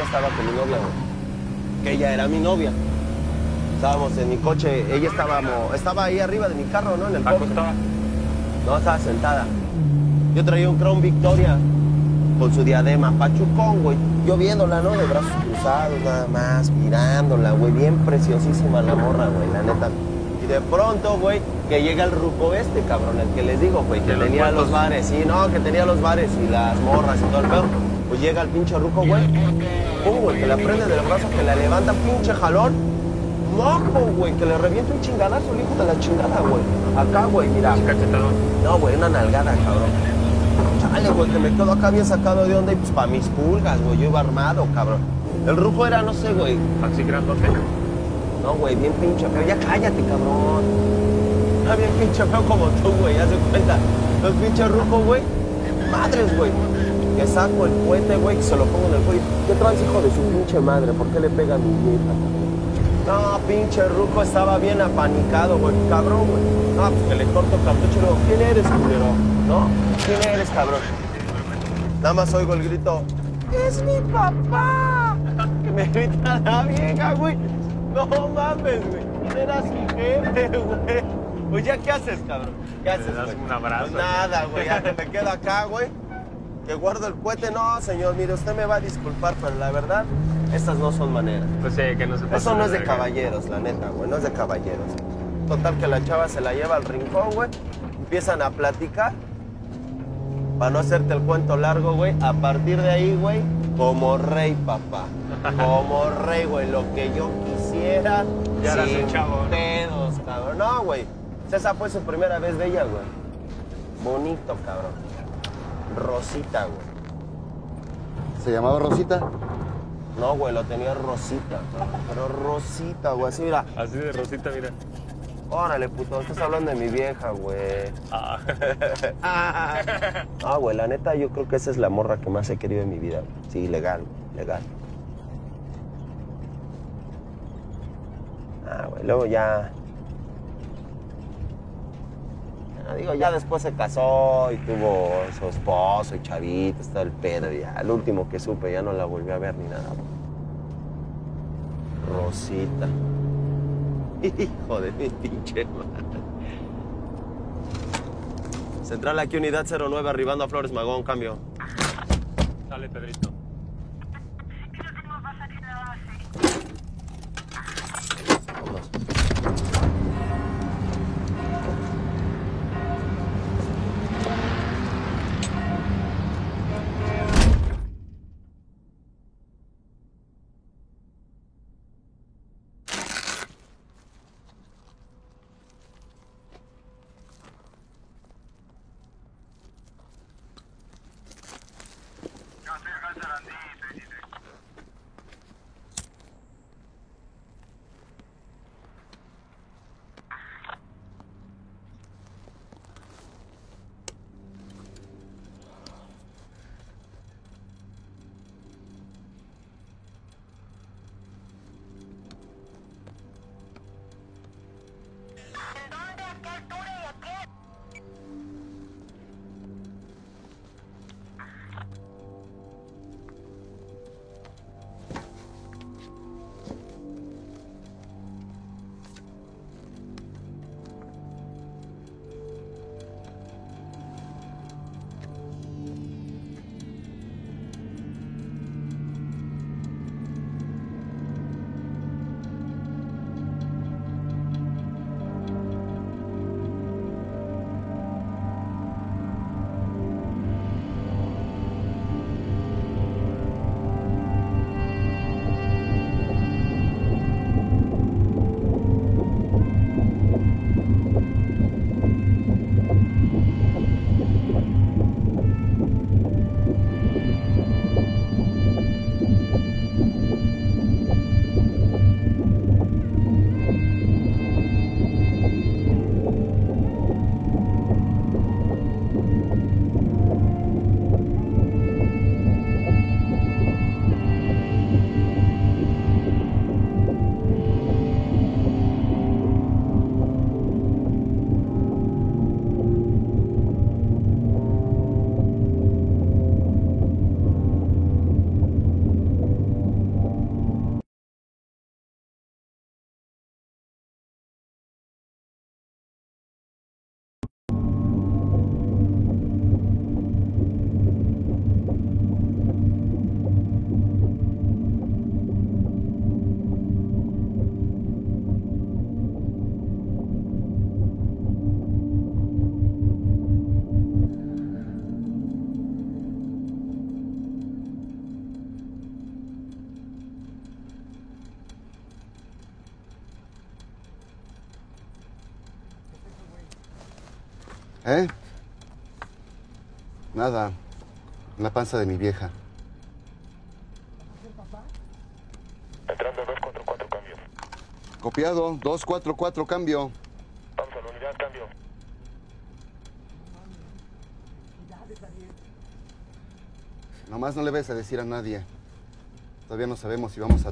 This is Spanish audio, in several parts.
estaba con mi novia, güey. Que ella era mi novia. Estábamos en mi coche, ella estaba ahí arriba de mi carro, ¿no? En el coche. ¿Acostada? No, estaba sentada. Yo traía un Crown Victoria con su diadema, pachucón, güey. Yo viéndola, ¿no? De brazos cruzados, nada más, mirándola, güey. Bien preciosísima la morra, güey, la neta. Y de pronto, güey, que llega el ruco este, cabrón, el que les digo, güey, que tenía los bares. Sí, no, que tenía los bares y las morras y todo el pedo. Pues llega el pinche ruco, güey. Pum, güey, que la prende del brazo, que la levanta, pinche jalón. Mojo, güey, que le revienta un chingadazo, el hijo de la chingada, güey. Acá, güey, mira. Cachetadón. No, güey, una nalgada, cabrón. Chale, güey, que me quedo acá bien sacado de onda y pues pa' mis pulgas, güey, yo iba armado, cabrón. El rujo era, no sé, güey. Así grandote. No, güey, bien pinche feo. Ya cállate, cabrón. No, bien pinche feo como tú, güey, haz de cuenta. Los pinches rujos, güey. Madres, güey. Que saco el cohete, güey, que se lo pongo en el cuello. ¿Qué trans, hijo de su pinche madre? ¿Por qué le pega a mi vieja? No, pinche ruco, estaba bien apanicado, güey. Cabrón, güey. No, pues que le corto cartucho y luego, ¿quién eres, culero? ¿No? ¿Quién eres, cabrón? Nada más oigo el grito, ¡es mi papá! Que me grita la vieja, güey. No mames, güey. Era su jefe, güey. Pues ya, ¿qué haces, cabrón? ¿Qué haces, Le das güey? un abrazo. Pues nada, güey. Ya que me quedo acá, güey. Que guardo el cohete. No, señor, mire, usted me va a disculpar, pero la verdad, estas no son maneras. Pues sí, que no se pase. Eso no es de caballeros, la neta, güey. No es de caballeros. Total, que la chava se la lleva al rincón, güey. Empiezan a platicar. Para no hacerte el cuento largo, güey, a partir de ahí, güey, como rey, papá. Como rey, güey, lo que yo quisiera. Ya eras sin un chavo, ¿no? pedos, cabrón. No, güey. Esa fue su primera vez de ella, güey. Bonito, cabrón. Rosita, güey. ¿Se llamaba Rosita? No, güey, lo tenía Rosita. Pero Rosita, güey, así, mira. Así de rosita, mira. Órale, puto, estás hablando de mi vieja, güey. Ah. Ah, güey, la neta, yo creo que esa es la morra que más he querido en mi vida. Sí, legal, legal. Ah, güey, luego ya... Digo, ya después se casó y tuvo su esposo y chavitos, todo el pedo. Y ya, el último que supe, ya no la volví a ver ni nada. Rosita. Hijo de mi pinche madre. Central aquí, unidad 09, arribando a Flores Magón, cambio. Dale, Pedrito. Vámonos. ¿Eh? Nada. En la panza de mi vieja. Entrando 244, cambio. Copiado. 244, cambio. Vamos a la unidad, cambio. Nomás no le vayas a decir a nadie. Todavía no sabemos si vamos a...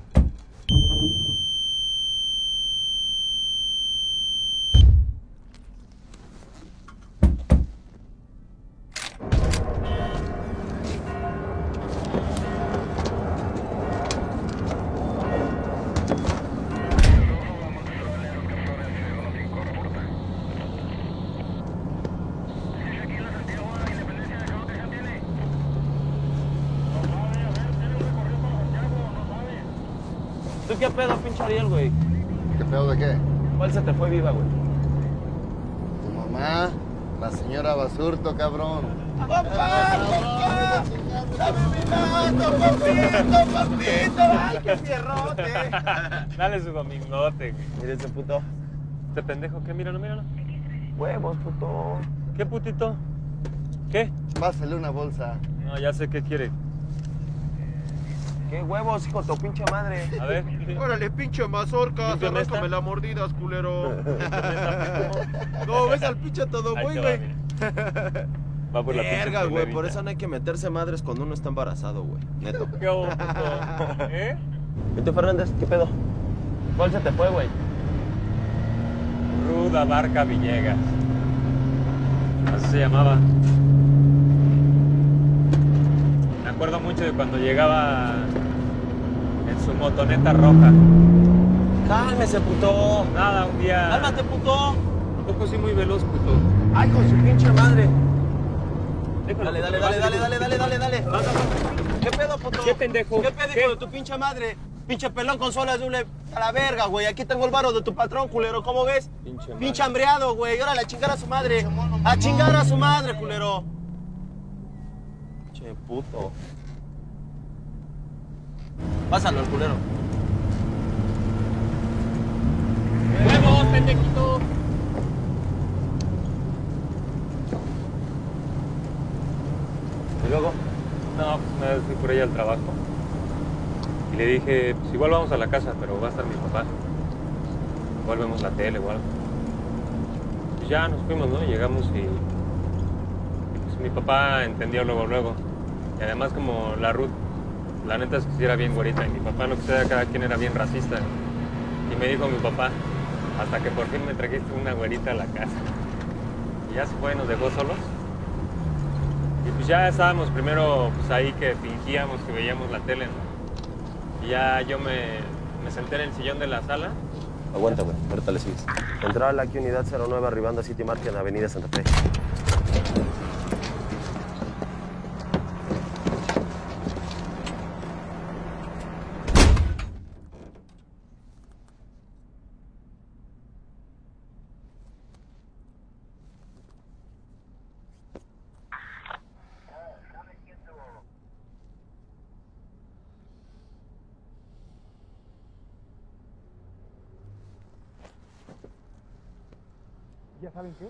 ¿Tú qué pedo, pinche Ariel, güey? ¿Qué pedo de qué? ¿Cuál se te fue viva, güey? Tu mamá, la señora Basurto, cabrón. ¡Papá! ¡Dame mi gato, papito, papito! ¡Ay, qué fierrote! Dale su domingote. Mira ese puto. Este pendejo, ¿qué? Míralo, míralo. Huevos, puto. ¿Qué putito? ¿Qué? Pásale una bolsa. No, ya sé qué quiere. ¿Qué huevos, hijo de tu pinche madre? A ver. Órale, pinche mazorca, Límpiame esta. arráncame la mordidas, culero. No, ves al pinche todo, Ahí güey, te va, güey. mira. Va por la pinche Verga, güey, por culerita. eso no hay que meterse madres cuando uno está embarazado, güey. Neto. ¿Qué hubo, puto? ¿Eh? ¿Y tú, Fernández? ¿Qué pedo? ¿Cuál se te fue, güey? Ruda Barca Villegas. Así se llamaba. Me acuerdo mucho de cuando llegaba en su motoneta roja. Cálmese, puto. Nada, un día... Cálmate, puto. Un poco sí muy veloz, puto. Ay, con su pinche madre. Déjalo, Dale, puto, dale, dale, vas, dale, dale, dale, dale, dale. ¿Qué pedo, puto? ¿Qué pendejo? ¿Qué pedo, ¿Qué? hijo de tu pinche madre? Pinche pelón con solas de una... A la verga, güey. Aquí tengo el varo de tu patrón, culero. ¿Cómo ves? Pinche hambreado, güey. Órale, a chingar a su madre. A chingar a su madre, culero. Che, puto. Pásalo, el culero. ¡Vemos, pendejito! ¿Y luego? No, pues una vez fui por ella al trabajo. Y le dije, pues igual vamos a la casa, pero va a estar mi papá. Igual vemos la tele o algo. Pues ya nos fuimos, ¿no? Llegamos y pues mi papá entendió luego. Y además como la Ruth, la neta es que sí era bien güerita y mi papá, lo que sea, cada quien era bien racista. Y me dijo mi papá, hasta que por fin me trajiste una güerita a la casa. Y ya se fue, nos dejó solos. Y pues ya estábamos primero pues ahí que fingíamos que veíamos la tele, ¿no? Y ya yo me senté en el sillón de la sala. Aguanta, güey. Ahorita le sigues. Central, aquí unidad 09, arribando a City Market en Avenida Santa Fe. ¿Ya saben qué?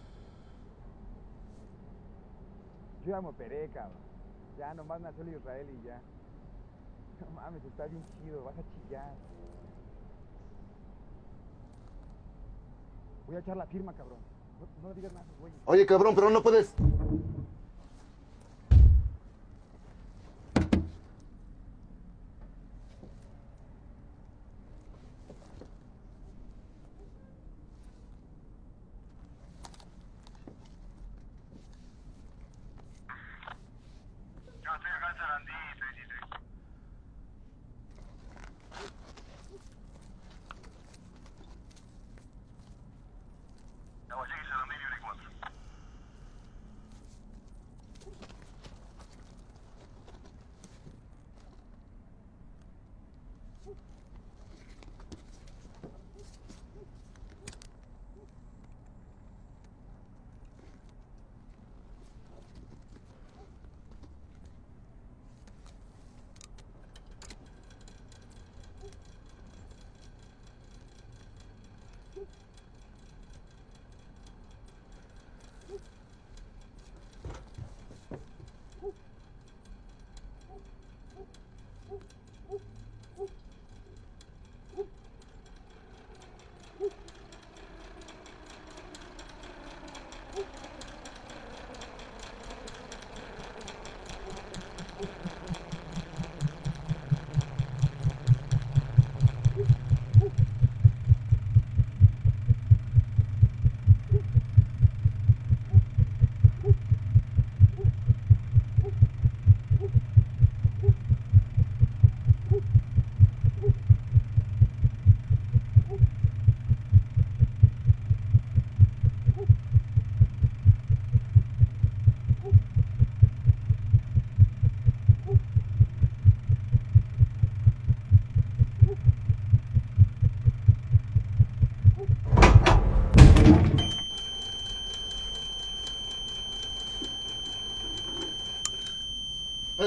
Yo ya me operé, cabrón. Ya nomás nació el Israel y ya. No mames, está bien chido, vas a chillar. Voy a echar la firma, cabrón. No digas nada, güey. Oye, cabrón, pero no puedes...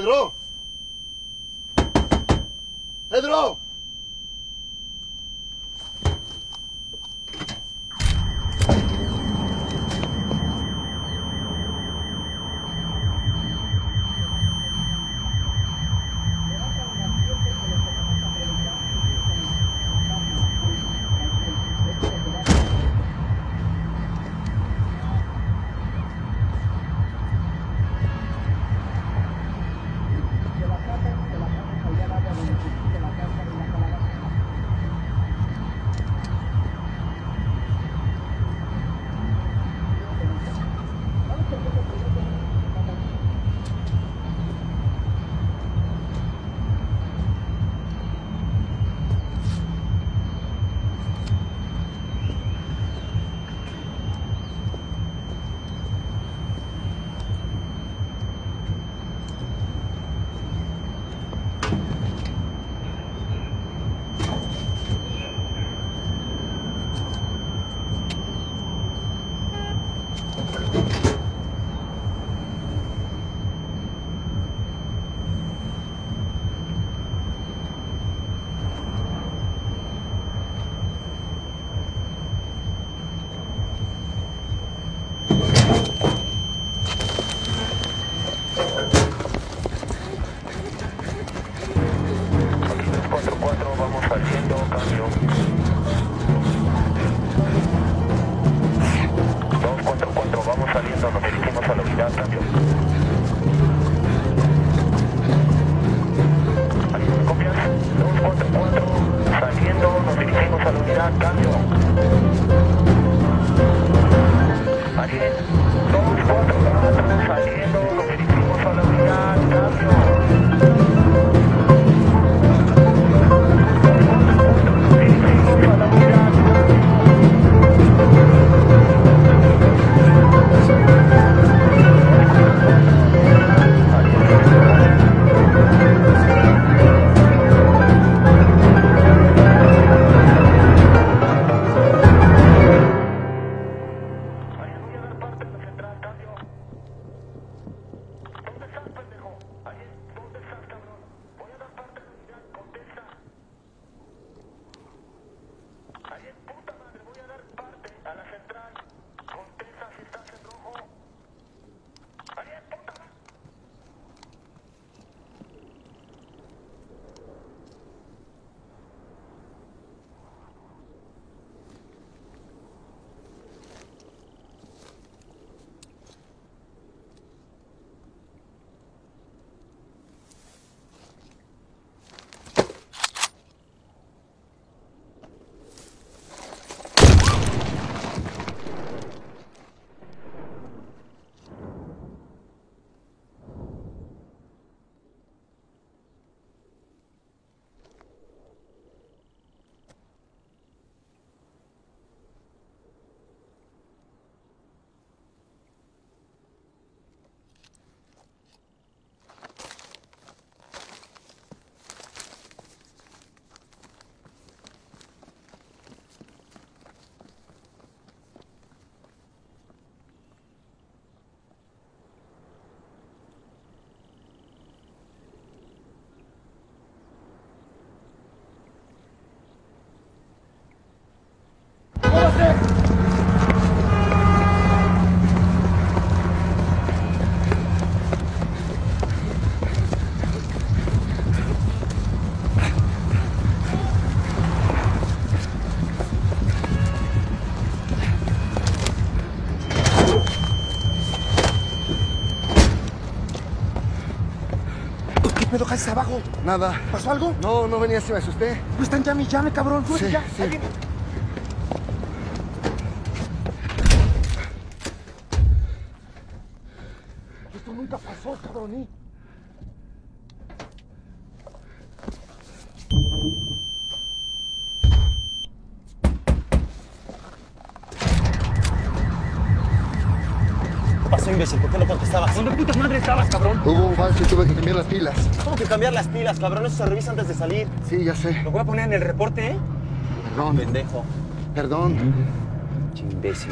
¡Pedro! ¡Pedro! ¿Me dejaste abajo? Nada. ¿Pasó algo? No, no venía, se me asusté. No están llame, llame, cabrón. Sí, ya. sí. Ahí viene. Esto nunca pasó, cabrón. ¿Qué pasó, imbécil? ¿Por qué no contestabas? ¿Dónde putas madre estabas, cabrón? Hubo un falso y tuve que cambiar las pilas. ¿Cómo que cambiar las pilas, cabrón? Eso se revisa antes de salir. Sí, ya sé. Lo voy a poner en el reporte, ¿eh? Perdón. Pendejo. Perdón. Imbécil.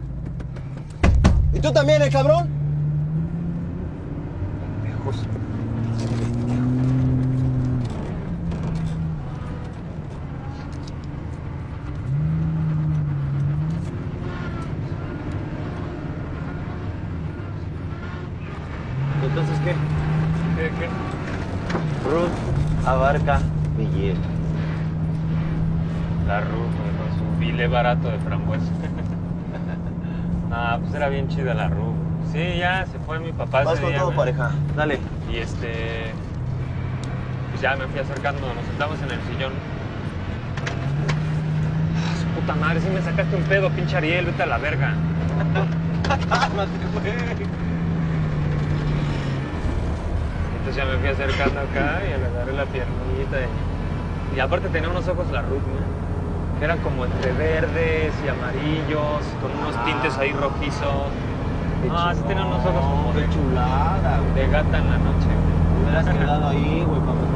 ¿Y tú también, cabrón? Pendejos. Entonces, ¿qué? ¿Qué? Ruth abarca Miguel. La Ruth, con su bile barato de frambuesa. Nah, pues era bien chida la Ruth. Sí, ya se fue mi papá Vas ese con día, todo, güey. pareja. Dale. Y pues ya me fui acercando, nos sentamos en el sillón. Ah, su puta madre, si me sacaste un pedo, pinche Ariel, vete a la verga. Cálmate, güey. Entonces ya me fui acercando acá y le agarré la piernita. Y aparte tenía unos ojos la Ruth, ¿no? Que eran como entre verdes y amarillos, con unos tintes ahí rojizos. Ah, sí tenía unos ojos como Qué chulada, güey. de gata en la noche. Te hubieras quedado ahí, güey, para